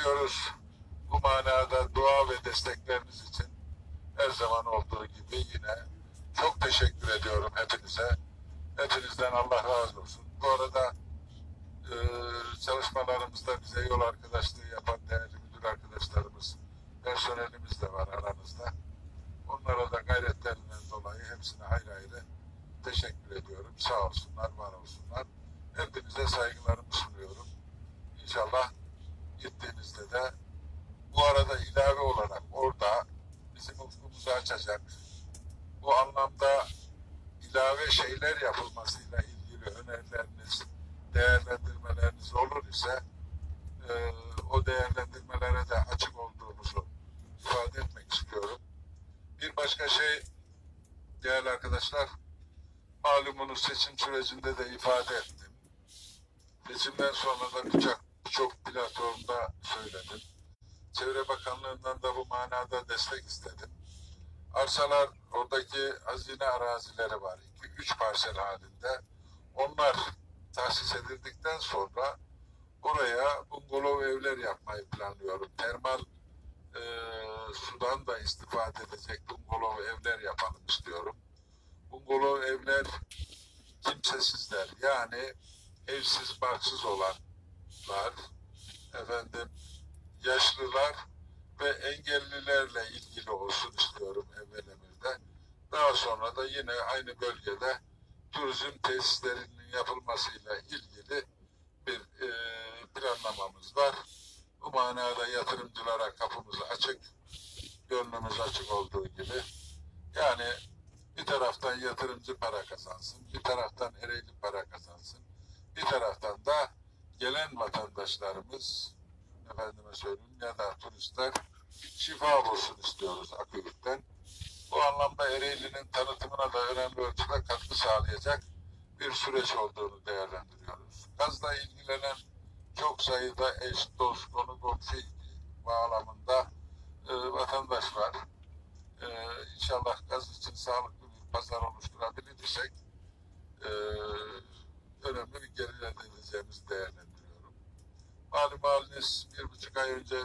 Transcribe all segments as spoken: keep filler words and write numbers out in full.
ediyoruz. Bu manada dua ve destekleriniz için her zaman olduğu gibi yine çok teşekkür ediyorum hepinize. Hepinizden Allah razı olsun. Bu arada e, çalışmalarımızda bize yol arkadaşlığı yapan değerli müdür arkadaşlarımız, personelimiz de var aranızda. Onlara da gayretlerinden dolayı hepsine ayrı ayrı teşekkür ediyorum. Sağ olsunlar, var olsunlar. Hepinize saygılarımı sunuyorum. İnşallah gittiğinizde de bu arada ilave olarak orada bizim ufkumuzu açacak, bu anlamda ilave şeyler yapılmasıyla ilgili önerileriniz, değerlendirmeleriniz olur ise e, o değerlendirmelere de açık olduğumuzu ifade etmek istiyorum. Bir başka şey değerli arkadaşlar, malumunuz seçim sürecinde de ifade ettim. Seçimden sonra da birçok birçok platformda söyledim. Çevre Bakanlığı'ndan da bu manada destek istedim. Arsalar, oradaki hazine arazileri var. iki üç parsel halinde. Onlar tahsis edildikten sonra oraya bungalov evler yapmayı planlıyorum. Termal e, sudan da istifade edecek bungalov evler yapalım istiyorum. Bungalov evler kimsesizler, yani evsiz barksız olanlar, efendim yaşlılar ve engellilerle ilgili olsun istiyorum evvelimizde. Daha sonra da yine aynı bölgede turizm tesislerinin yapılmasıyla ilgili bir e, planlamamız var. Bu manada yatırımcılara kapımız açık, gönlümüz açık olduğu gibi. Yani bir taraftan yatırımcı para kazansın, bir taraftan Ereğli para kazansın, bir taraftan da gelen vatandaşlarımız, efendime söyleyeyim, ya da turistler şifa bulsun istiyoruz Aküyük'ten. Bu anlamda Ereğli'nin tanıtımına da önemli ölçüde katkı sağlayacak bir süreç olduğunu değerlendiriyoruz. Gazla ilgilenen çok sayıda eş, dost, konu, komşu bağlamında e, vatandaş var. E, inşallah gaz için sağlıklı bir pazar oluşturabilirsek e, önemli bir gelir elde edeceğimizi değerlendiriyorum. Malum haliniz bir buçuk ay önce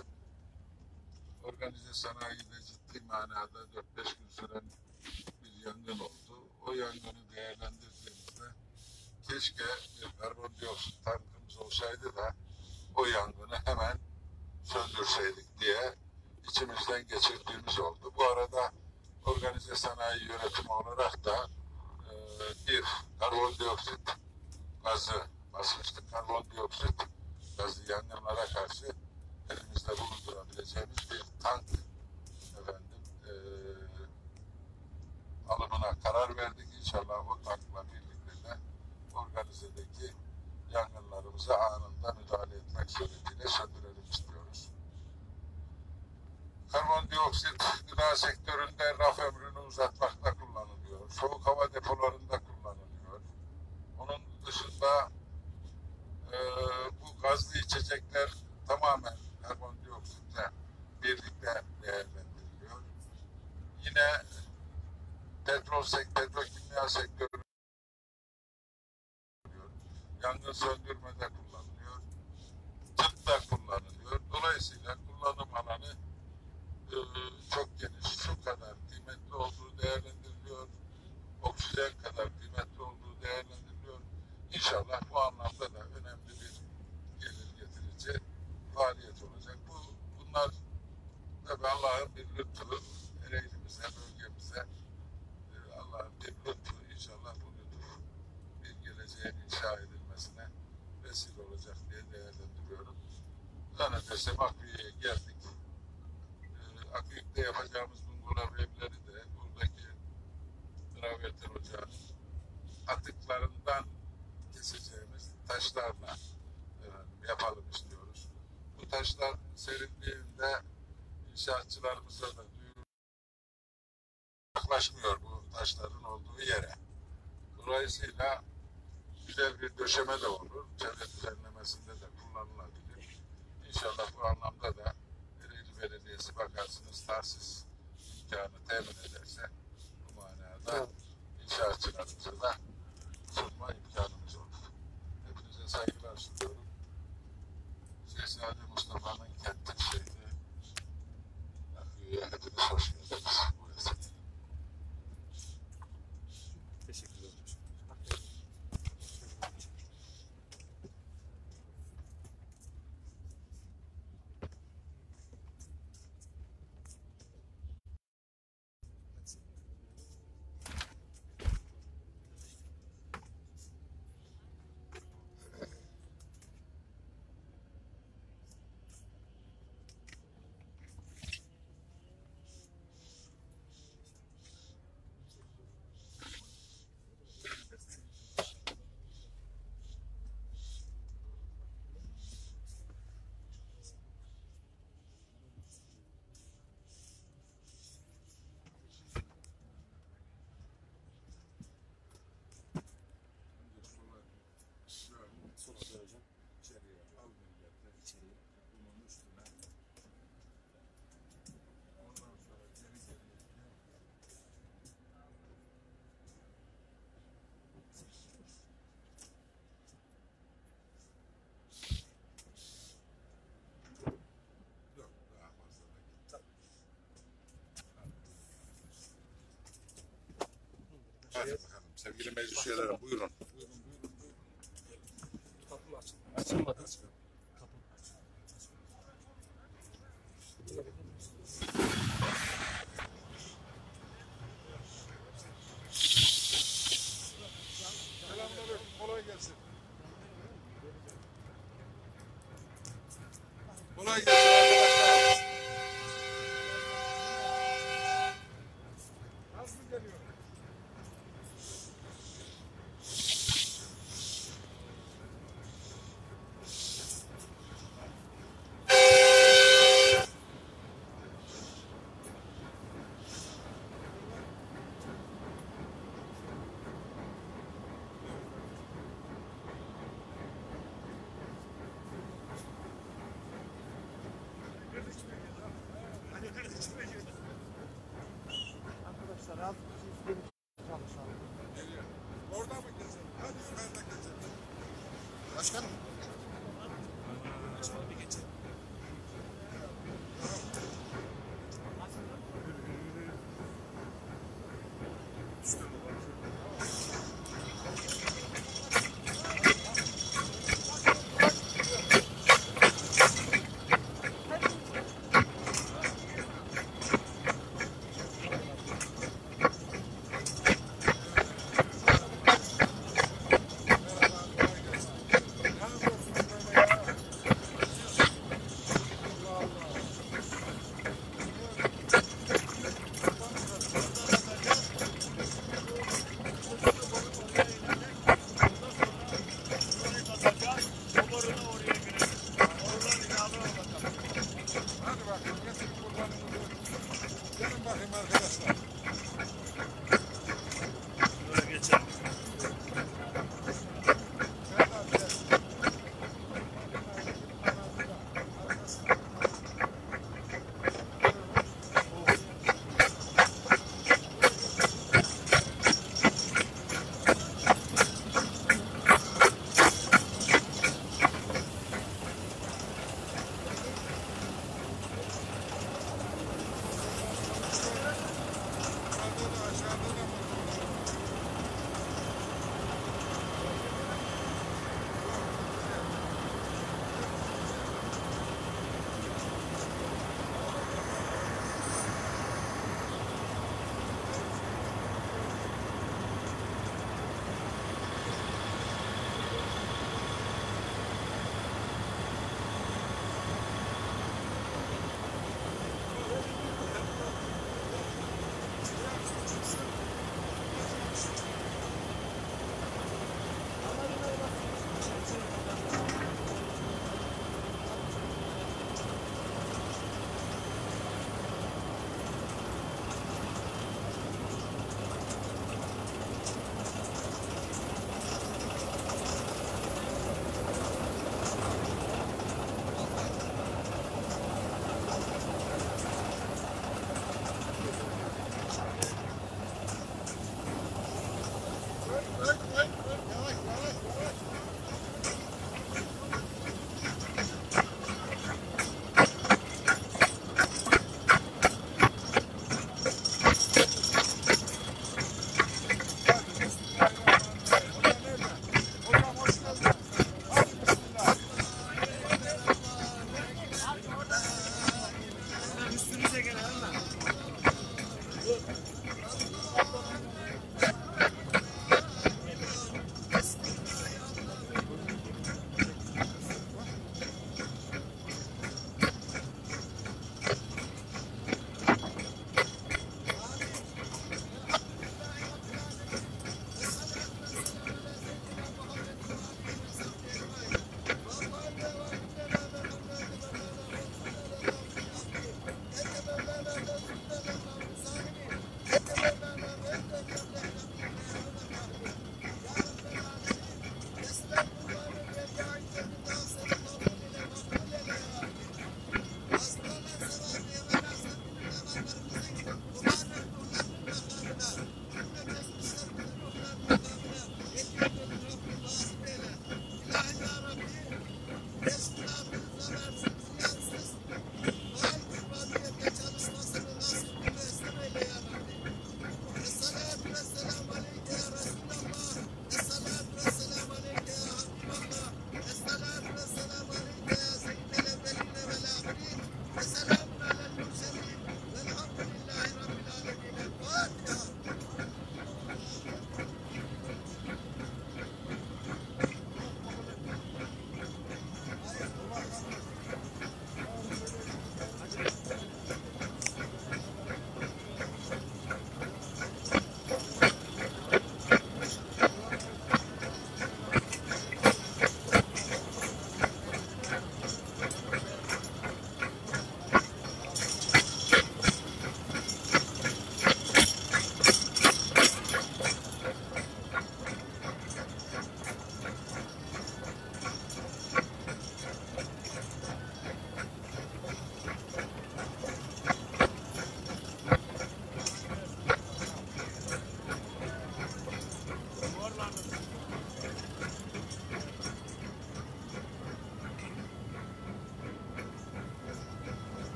organize sanayide ciddi manada dört beş gün süren bir yangın oldu. O yangını değerlendirdiğimizde keşke bir karbondioksit tankımız olsaydı da o yangını hemen söndürseydik diye içimizden geçirdiğimiz oldu. Bu arada organize sanayi yönetimi olarak da e, bir karbondioksit gazı basınçlı karbondioksit gazı yangınlara karşı elimizde bulundurabileceğimiz bir tank efendim e, alımına karar verdik. İnşallah o tankla birlikte de organizedeki yangınlarımıza anında müdahale etmek suretiyle söndürelim istiyoruz. Karbondioksit gıda sektöründe raf ömrünü uzatmakta kullanılıyor. Soğuk hava depolarında kullanılıyor. Onun dışında e, bu gazlı içecekler tamamen karbondioksitle birlikte değerlendiriliyor. Yine petrol sektörü, petrokimya sektörü yangın söndürmede kullanılıyor. Tıpta kullanılıyor. Dolayısıyla kullanım alanı e, çok geniş. Şu kadar kıymetli olduğu değerlendiriliyor. Oksijen kadar kıymetli olduğu değerlendiriliyor. İnşallah bu anlamda da önemli bir gelir getirici faaliyet olacak. Bu, bunlar tabi Allah'ın bir lütfu, Ereğli'mize, bölgemize e, Allah'ın bir lütfu. İnşallah bu lütuf bir geleceğin inşa edilmesine vesile olacak diye değerlendiriyorum. Zannedersem Aküyük'e geldik. E, Aküyük'te yapacağımız bungalov evleri de buradaki traverten ocağının atıklarından keseceğimiz taşlarla efendim, yapalım istiyoruz. Bu taşlar serinliğinde inşaatçılarımıza da yaklaşmıyor bu taşların olduğu yere. Dolayısıyla güzel bir döşeme de olur. Çevre düzenlemesinde de kullanılabilir. İnşallah bu anlamda da Ereğli Belediyesi bakarsınız tahsis imkanı temin ederse bu manada inşaatçılarımıza da sunma imkanımız olur. Hepinize saygılar sunuyorum. Şehzade Mustafa'nın kenti Sevgili meclis üyeleri buyurun. Açılmadı. Selamünaleyküm. Kolay gelsin. Kolay gelsin arkadaşlar. Nasıl geliyor? Arkadaşlar az bir şey çalışalım. Oradan mı geçelim? Hadi yukarıda geçelim. Başkanım.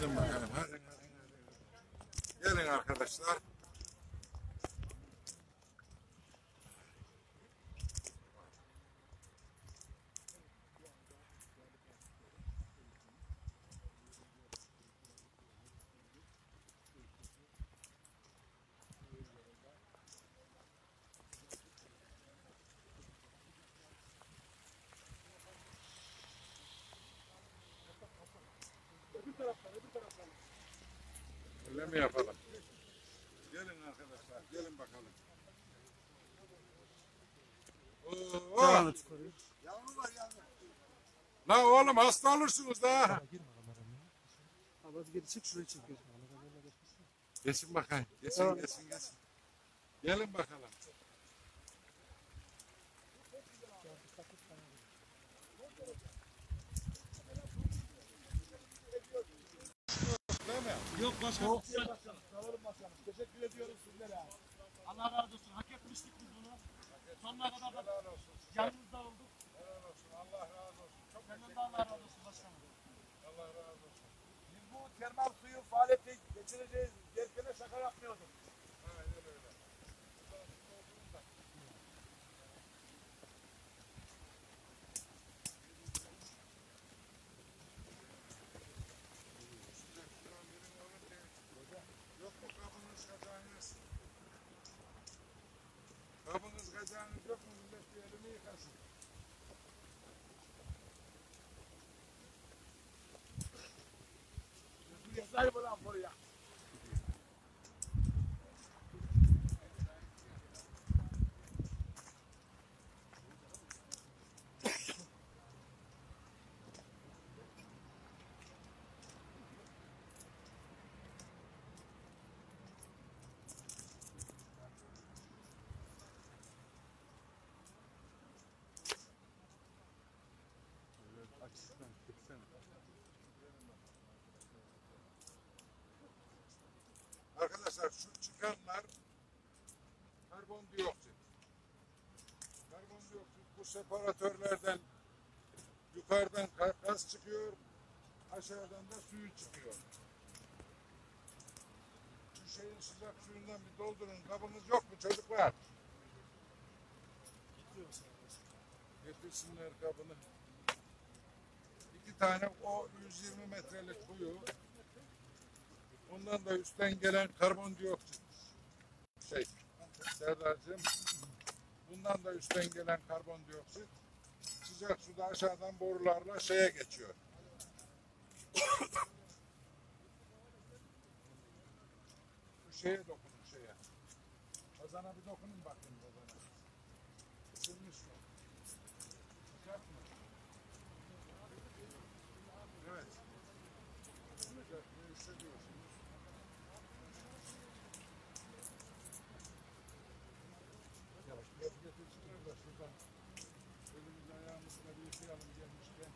Gelin bakalım. Hadi, hadi, hadi. Gelin arkadaşlar. Öyle mi yapalım? Gelin arkadaşlar, gelin bakalım. Oo, Yağını çıkarıyor. la oğlum hasta olursunuz da. Abi geri çık şuraya çekiyor. Geçin bakayım, geçin, Tamam. geçin, geçin. Gelin bakalım. Değil mi? Yok başkanım. Teşekkür ediyoruz sizlere. Allah razı olsun. Hak etmiştik biz bunu. Sonuna kadar da Helal olsun. yanımızda olduk. Helal olsun. Allah razı olsun. Çok Senden teşekkür de Allah razı olsun başkanım. Allah razı olsun. Biz bu termal suyu faaliyete geçireceğiz derken şaka yapmıyorduk. Aynen öyle. Yok mu kabınız kazanız? Kabınız kazanız yok mu? Millet bir elini yıkasın. Güzel bu lan buraya. Arkadaşlar şu çıkanlar karbondioksit. Karbondioksit bu separatörlerden yukarıdan gaz çıkıyor, aşağıdan da suyu çıkıyor. Şu şeyin sıcak suyundan bir doldurun. Kabınız yok mu çocuklar? Getirsinler kabını. İki tane o yüz yirmi metrelik kuyu. Ondan da üstten gelen karbondioksit. Şey, Serdar'cığım. Bundan da üstten gelen karbondioksit sıcak suda aşağıdan borularla şeye geçiyor. Şu şeye dokunun şeye. Kazana bir dokunun bakayım kazana. Isınmış mı? Sıcak mı? Evet. Sıcak mı hissediyorsunuz? Yavaş biraz getirsinler de şuradan. Elimizi ayağımızla bir yıkayalım gelmişken.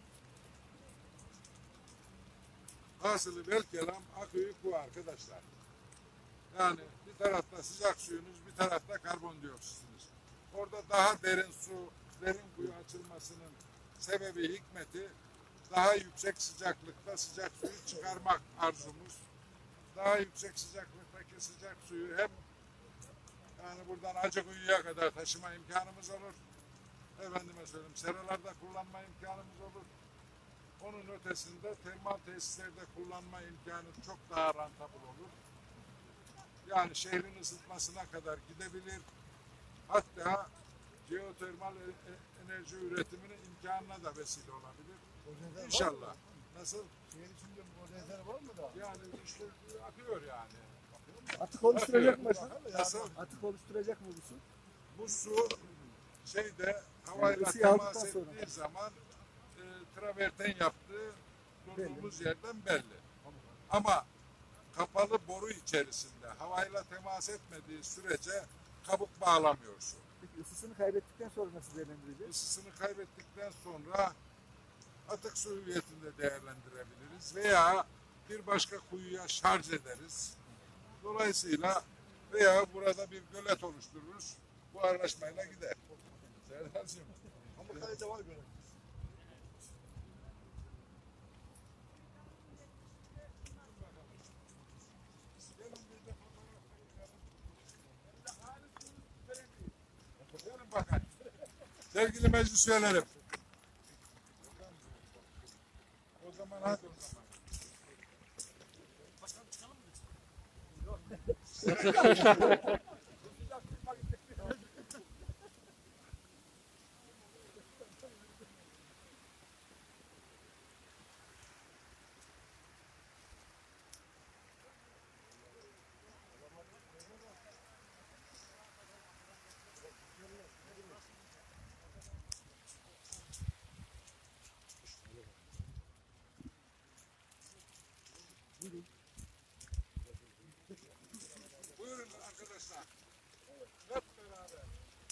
Hasılı belkelam akıyı bu arkadaşlar. Yani bir tarafta sıcak suyunuz, bir tarafta karbondioksitiniz. Orada daha derin su, derin kuyu açılmasının sebebi, hikmeti daha yüksek sıcaklıkta sıcak suyu çıkarmak arzumuz. Daha yüksek sıcaklıktaki sıcak suyu hem yani buradan Acıkuyu'ya kadar taşıma imkanımız olur. Efendime söyleyeyim, seralarda kullanma imkanımız olur. Onun ötesinde termal tesislerde kullanma imkanı çok daha rantabıl olur. Yani şehrin ısıtmasına kadar gidebilir. Hatta jeotermal enerji üretiminin imkanına da vesile olabilir. İnşallah. Nasıl? Şehir içinde bu rezerv var mı da? Yani işte akıyor yani. Atık oluşturacak mı başkan? Nasıl? Atık oluşturacak mı bu su? Bu su şeyde havayla ısı temas yağdıktan sonra. ettiği zaman e, traverten yaptığı durduğumuz yerden belli. Ama kapalı boru içerisinde havayla temas etmediği sürece kabuk bağlamıyor su. Peki ısısını kaybettikten sonra nasıl değerlendireceğiz? Isısını kaybettikten sonra atık su hüviyetinde değerlendirebiliriz veya bir başka kuyuya şarj ederiz. Dolayısıyla veya burada bir gölet oluştururuz. Bu araşmayla gider. Serdar'cığım. Pamukkale'de var böyle. bakalım. Sevgili meclis üyelerim. O zaman hadi o zaman. Başkanım çıkalım mı? Buyurun arkadaşlar. Hep beraber.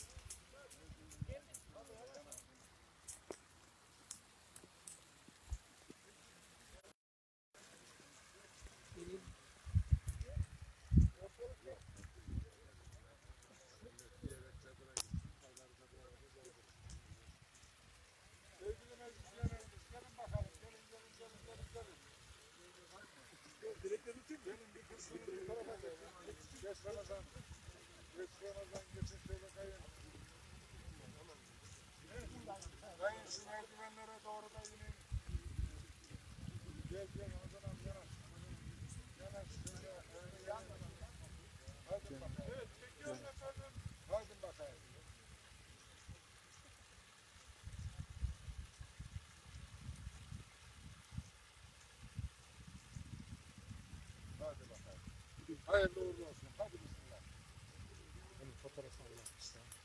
Sevgili meclis üyelerimiz, gelin bakalım. Gelin, gelin, gelin, gelin, gelin. Dilekleri tutayım mı? Gelin bir kursunu bu tarafa geçin. Geç Ramazan. Geç Ramazan, geçin şöyle kayın. Kayın şu merdivenlere doğru da inin. Gel gel Ramazan abi yanaş. Yanaş şöyle. Ee, yan yana. Hadi bakalım. Evet, çekiyoruz efendim. Hadi bakalım. Hadi bakalım. Hayırlı uğurlu olsun. Hadi bismillah. Fotoğraf almak istedim.